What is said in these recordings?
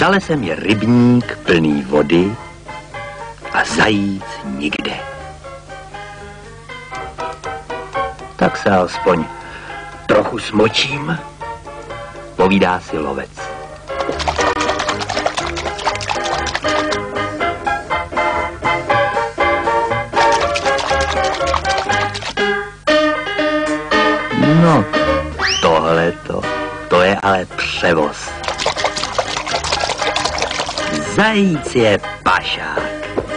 Za lesem je rybník plný vody a zajíc nikde. Tak se alespoň trochu smočím, povídá si lovec. No, to je ale převoz. Zajíc je pašák.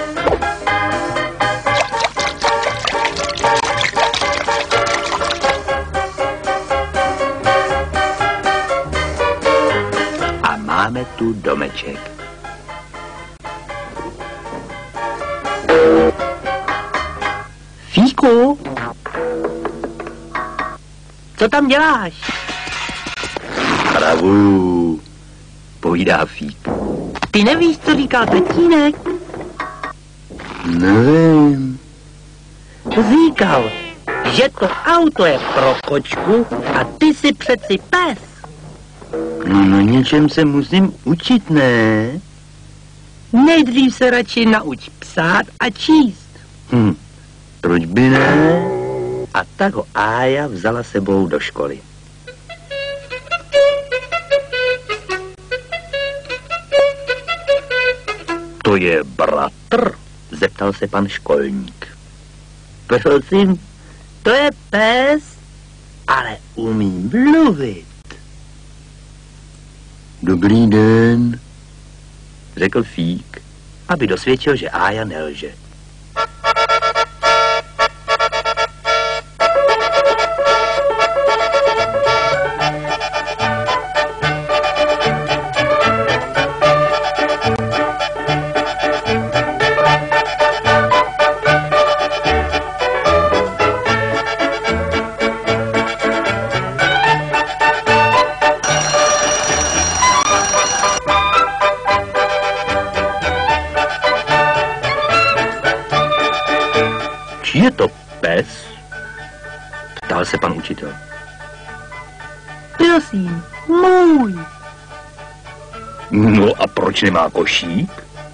A máme tu domeček. Fíku? Co tam děláš? Pravu, povídá Fík. Ty nevíš, co říkal tatínek? Nevím. Říkal, že to auto je pro kočku a ty jsi přeci pes. No na něčem se musím učit, ne? Nejdřív se radši nauč psát a číst. Proč by ne? A tak ho Ája vzala sebou do školy. To je bratr? Zeptal se pan školník. Prosím, to je pes, ale umí mluvit. Dobrý den, řekl Fík, aby dosvědčil, že Ája nelže. Je to pes? Ptal se pan učitel. Prosím, můj. No a proč nemá košík?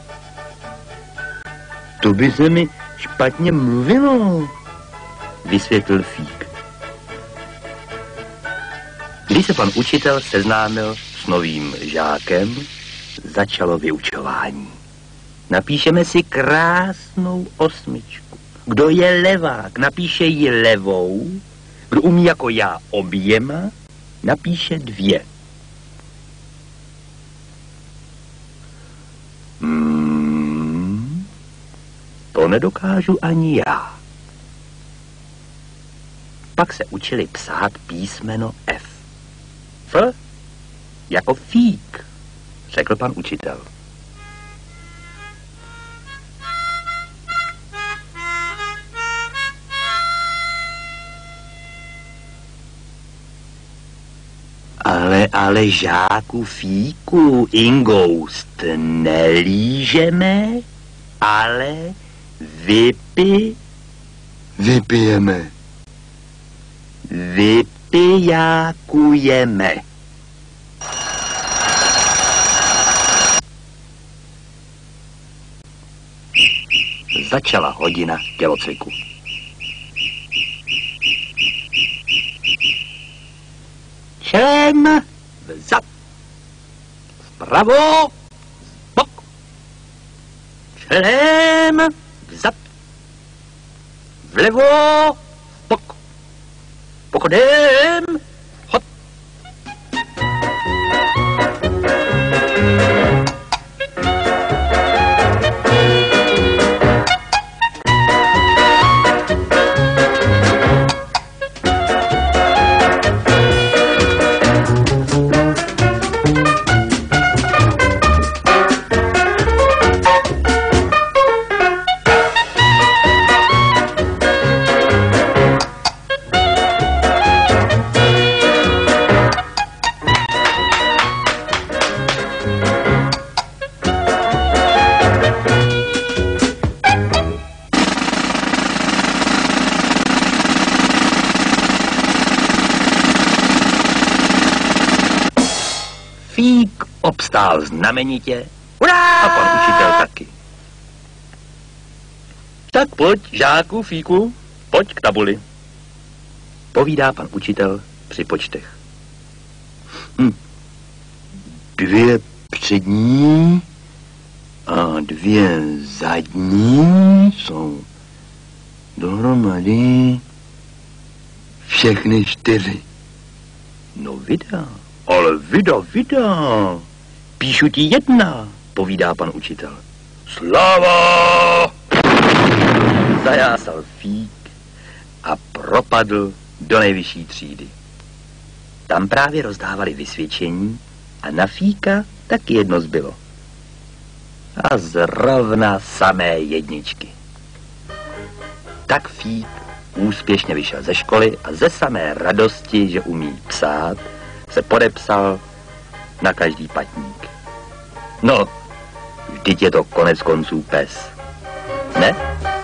To by se mi špatně mluvilo, vysvětlil Fík. Když se pan učitel seznámil s novým žákem, začalo vyučování. Napíšeme si krásnou osmičku. Kdo je levák, napíše ji levou. Kdo umí jako já oběma, napíše 2. To nedokážu ani já. Pak se učili psát písmeno F. F jako Fík, řekl pan učitel. Ale žáku Fíku, Ingoust nelížeme, ale vypijeme. Vypijákujeme. Začala hodina tělocviku. Čelem, vzad, vpravo, bok. Čelem, vzad, vlevo, bok. Pochodem, hop. Fík obstál znamenitě. Urá! A pan učitel taky. Tak pojď, žáku, Fíku, pojď k tabuli. Povídá pan učitel při počtech. 2 přední a 2 zadní jsou dohromady všechny 4. No vida, ale vida. Píšu ti 1, povídá pan učitel. Sláva! Zajásal Fík a propadl do nejvyšší třídy. Tam právě rozdávali vysvědčení a na Fíka taky jedno zbylo. A zrovna samé 1. Tak Fík úspěšně vyšel ze školy a ze samé radosti, že umí psát, se podepsal na každý patník. No, vždyť je to konec konců pes, ne?